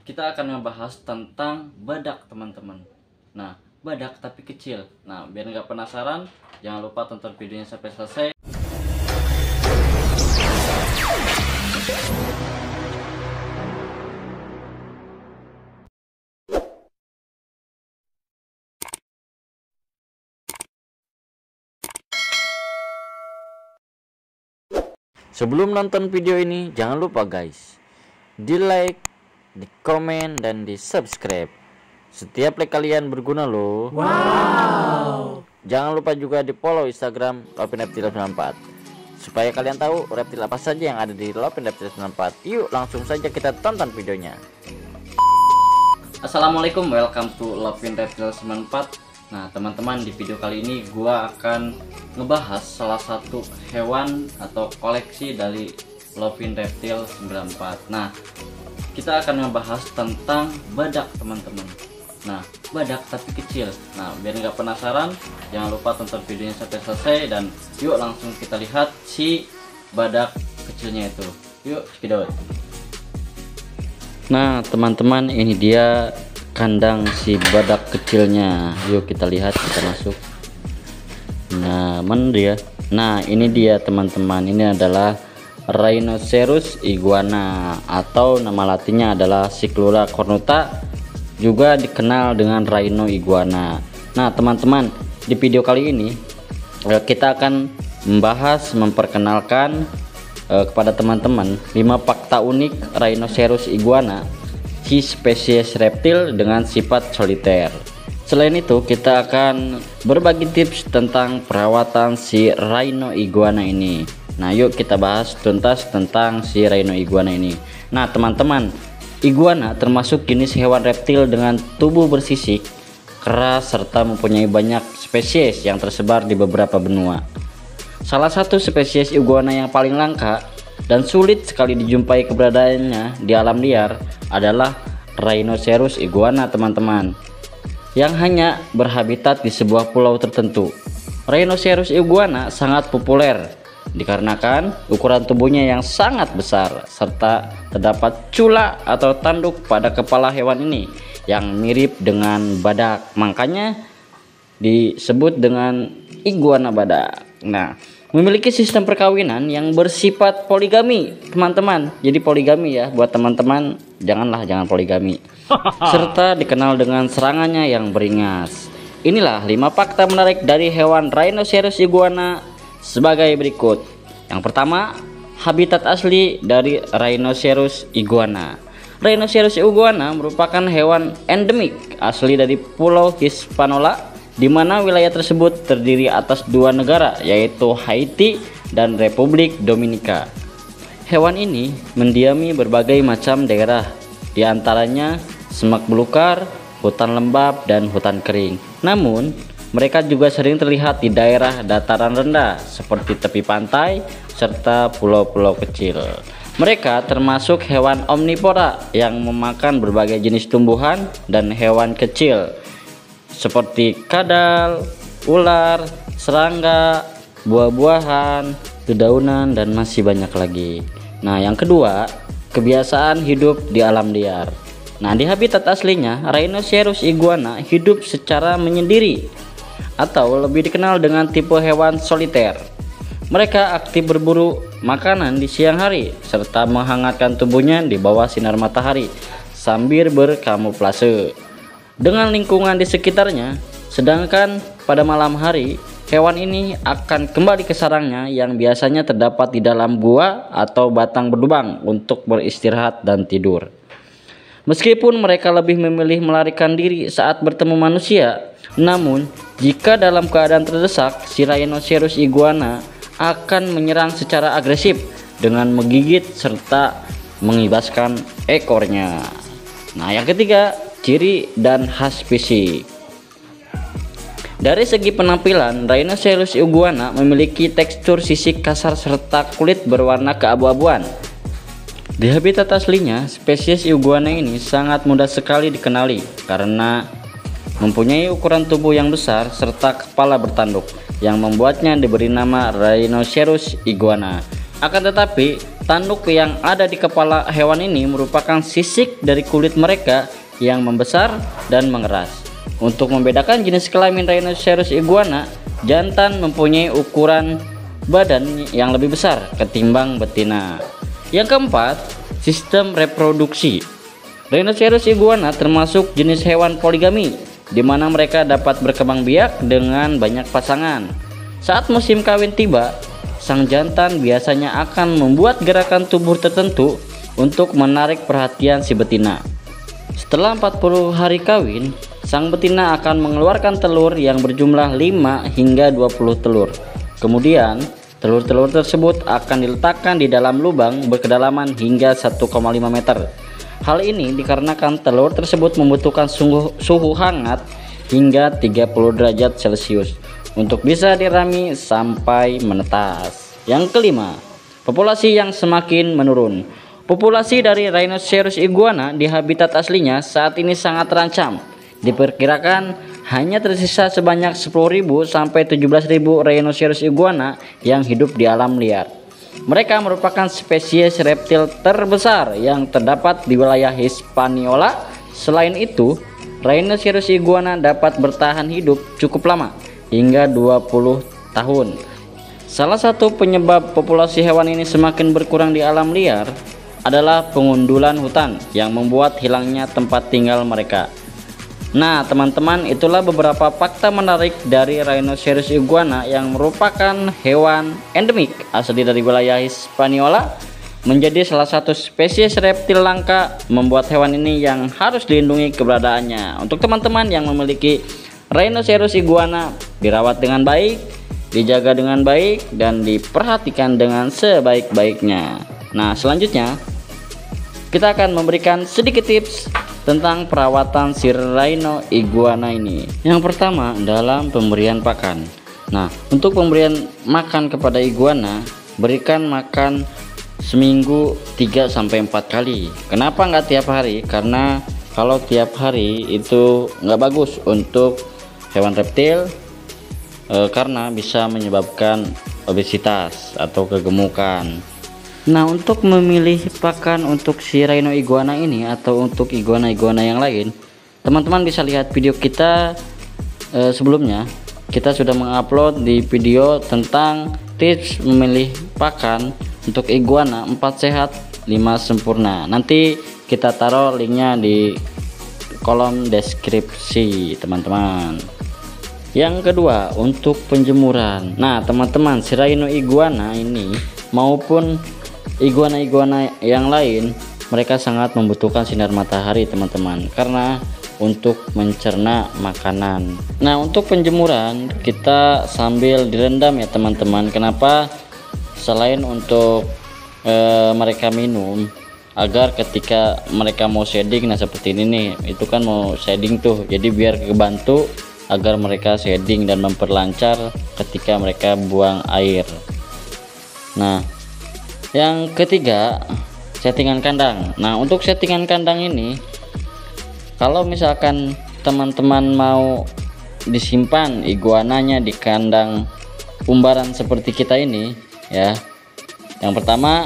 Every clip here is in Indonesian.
kita akan membahas tentang badak, teman-teman. Nah, badak tapi kecil. Nah, biar nggak penasaran, jangan lupa tonton videonya sampai selesai. Sebelum nonton video ini, jangan lupa guys, di like, di komen, dan di subscribe. Setiap like kalian berguna loh. Wow. Jangan lupa juga di follow Instagram Lovin94 supaya kalian tahu reptil apa saja yang ada di Lovin94. Yuk langsung saja kita tonton videonya. Assalamualaikum, welcome to Lovin94. Nah teman-teman, di video kali ini gua akan ngebahas salah satu hewan atau koleksi dari Lovin Reptile 94. Nah kita akan membahas tentang badak, teman-teman. Nah, badak tapi kecil. Nah, biar nggak penasaran, jangan lupa tonton videonya sampai selesai dan yuk langsung kita lihat si badak kecilnya itu. Yuk, cekidot. Nah, teman-teman, ini dia kandang si badak kecilnya. Yuk kita lihat, kita masuk. Nah, mana dia? Nah, ini dia teman-teman. Ini adalah Rhinoceros iguana atau nama latinnya adalah Cyclura cornuta, juga dikenal dengan rhino iguana. Nah teman-teman, di video kali ini kita akan memperkenalkan kepada teman-teman 5 fakta unik Rhinoceros iguana, si spesies reptil dengan sifat soliter. Selain itu kita akan berbagi tips tentang perawatan si rhino iguana ini. Nah yuk kita bahas tuntas tentang si rhino iguana ini. Nah teman-teman, iguana termasuk jenis hewan reptil dengan tubuh bersisik keras serta mempunyai banyak spesies yang tersebar di beberapa benua. Salah satu spesies iguana yang paling langka dan sulit sekali dijumpai keberadaannya di alam liar adalah Rhinoceros iguana, teman-teman, yang hanya berhabitat di sebuah pulau tertentu. Rhinoceros iguana sangat populer dikarenakan ukuran tubuhnya yang sangat besar serta terdapat cula atau tanduk pada kepala hewan ini yang mirip dengan badak, makanya disebut dengan iguana badak. Nah, memiliki sistem perkawinan yang bersifat poligami, teman-teman. Jadi poligami ya buat teman-teman, jangan poligami. Serta dikenal dengan serangannya yang beringas. Inilah 5 fakta menarik dari hewan Rhinoceros iguana sebagai berikut. Yang pertama, habitat asli dari Rhinoceros iguana. Rhinoceros iguana merupakan hewan endemik asli dari Pulau Hispaniola, di mana wilayah tersebut terdiri atas 2 negara, yaitu Haiti dan Republik Dominika. Hewan ini mendiami berbagai macam daerah, di antaranya semak belukar, hutan lembab, dan hutan kering. Namun mereka juga sering terlihat di daerah dataran rendah seperti tepi pantai serta pulau-pulau kecil. Mereka termasuk hewan omnivora yang memakan berbagai jenis tumbuhan dan hewan kecil seperti kadal, ular, serangga, buah-buahan, dedaunan, dan masih banyak lagi. Nah, yang kedua, kebiasaan hidup di alam liar. Nah, di habitat aslinya, Rhinoceros iguana hidup secara menyendiri atau lebih dikenal dengan tipe hewan soliter. Mereka aktif berburu makanan di siang hari serta menghangatkan tubuhnya di bawah sinar matahari sambil berkamuflase dengan lingkungan di sekitarnya. Sedangkan pada malam hari, hewan ini akan kembali ke sarangnya yang biasanya terdapat di dalam gua atau batang berlubang untuk beristirahat dan tidur. Meskipun mereka lebih memilih melarikan diri saat bertemu manusia, namun jika dalam keadaan terdesak, si Rhinoceros iguana akan menyerang secara agresif dengan menggigit serta mengibaskan ekornya. Nah, yang ketiga, ciri dan khas fisik. Dari segi penampilan, Rhinoceros iguana memiliki tekstur sisik kasar serta kulit berwarna keabu-abuan. Di habitat aslinya, spesies iguana ini sangat mudah sekali dikenali karena mempunyai ukuran tubuh yang besar serta kepala bertanduk yang membuatnya diberi nama Rhinoceros iguana. Akan tetapi, Tanduk yang ada di kepala hewan ini merupakan sisik dari kulit mereka yang membesar dan mengeras. Untuk membedakan jenis kelamin Rhinoceros iguana, jantan mempunyai ukuran badan yang lebih besar ketimbang betina. Yang keempat, sistem reproduksi. Rhinoceros iguana termasuk jenis hewan poligami, di mana mereka dapat berkembang biak dengan banyak pasangan. Saat musim kawin tiba, sang jantan biasanya akan membuat gerakan tubuh tertentu untuk menarik perhatian si betina. Setelah 40 hari kawin, sang betina akan mengeluarkan telur yang berjumlah 5 hingga 20 telur. Kemudian, telur-telur tersebut akan diletakkan di dalam lubang berkedalaman hingga 1,5 meter. Hal ini dikarenakan telur tersebut membutuhkan suhu hangat hingga 30 derajat Celcius untuk bisa dirami sampai menetas. Yang kelima, populasi yang semakin menurun. Populasi dari Rhinoceros iguana di habitat aslinya saat ini sangat terancam. Diperkirakan hanya tersisa sebanyak 10.000 sampai 17.000 Rhinoceros iguana yang hidup di alam liar. Mereka merupakan spesies reptil terbesar yang terdapat di wilayah Hispaniola. Selain itu, Rhinoceros iguana dapat bertahan hidup cukup lama, hingga 20 tahun. Salah satu penyebab populasi hewan ini semakin berkurang di alam liar adalah pengundulan hutan yang membuat hilangnya tempat tinggal mereka. Nah teman-teman, itulah beberapa fakta menarik dari Rhinoceros iguana yang merupakan hewan endemik asli dari wilayah Hispaniola, menjadi salah satu spesies reptil langka, membuat hewan ini yang harus dilindungi keberadaannya. Untuk teman-teman yang memiliki Rhinoceros iguana, dirawat dengan baik, dijaga dengan baik, dan diperhatikan dengan sebaik-baiknya. Nah selanjutnya kita akan memberikan sedikit tips tentang perawatan si Rhino iguana ini. Yang pertama, dalam pemberian pakan. Nah untuk pemberian makan kepada iguana, berikan makan seminggu 3-4 kali. Kenapa nggak tiap hari? Karena kalau tiap hari itu nggak bagus untuk hewan reptil, karena bisa menyebabkan obesitas atau kegemukan. Nah untuk memilih pakan untuk si Rhino iguana ini atau untuk iguana-iguana yang lain, teman-teman bisa lihat video kita sebelumnya. Kita sudah mengupload di video tentang tips memilih pakan untuk iguana 4 sehat 5 sempurna. Nanti kita taruh linknya di kolom deskripsi teman-teman. Yang kedua, untuk penjemuran. Nah teman-teman, si Rhino iguana ini maupun iguana-iguana yang lain, mereka sangat membutuhkan sinar matahari teman-teman, karena untuk mencerna makanan. Nah untuk penjemuran kita sambil direndam ya teman-teman. Kenapa? Selain untuk mereka minum, agar ketika mereka mau shading, nah seperti ini nih, itu kan mau shading tuh, jadi biar kebantu agar mereka shading dan memperlancar ketika mereka buang air. Nah yang ketiga, settingan kandang. Nah untuk settingan kandang ini, kalau misalkan teman-teman mau disimpan iguananya di kandang umbaran seperti kita ini ya, yang pertama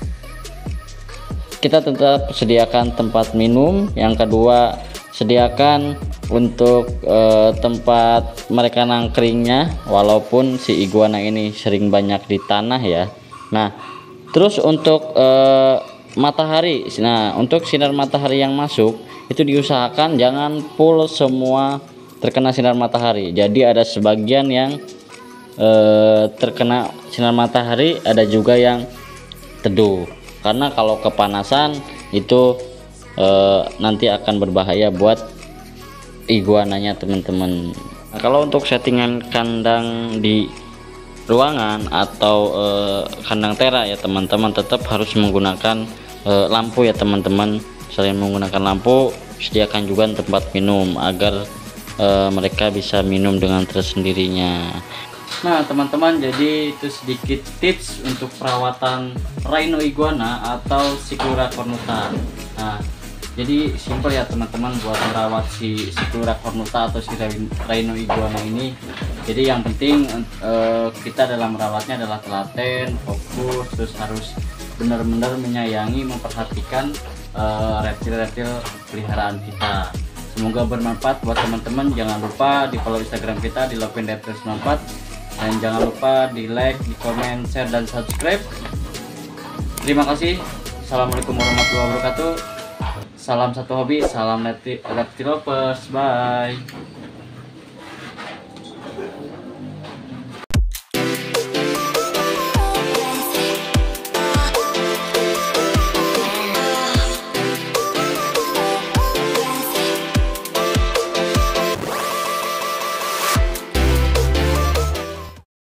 kita tetap sediakan tempat minum. Yang kedua, sediakan untuk tempat mereka nangkringnya, walaupun si iguana ini sering banyak di tanah ya. Nah terus untuk matahari, nah untuk sinar matahari yang masuk itu diusahakan jangan full semua terkena sinar matahari. Jadi ada sebagian yang terkena sinar matahari, ada juga yang teduh, karena kalau kepanasan itu nanti akan berbahaya buat iguananya teman-teman. Nah, kalau untuk settingan kandang di ruangan atau kandang tera ya teman-teman, tetap harus menggunakan lampu ya teman-teman. Selain menggunakan lampu, sediakan juga tempat minum agar mereka bisa minum dengan tersendirinya. Nah teman-teman, jadi itu sedikit tips untuk perawatan Rhino iguana atau Cyclura cornuta. Nah jadi simpel ya teman-teman buat merawat si Cyclura cornuta atau si Rhino iguana ini. Jadi yang penting kita dalam merawatnya adalah telaten, fokus, terus harus benar-benar menyayangi, memperhatikan reptil-reptil peliharaan kita. Semoga bermanfaat buat teman-teman. Jangan lupa di follow Instagram kita di Lovenreptil94, dan jangan lupa di like, di komen, share, dan subscribe. Terima kasih. Assalamualaikum warahmatullahi wabarakatuh. Salam satu hobi, salam reptil lovers. Bye.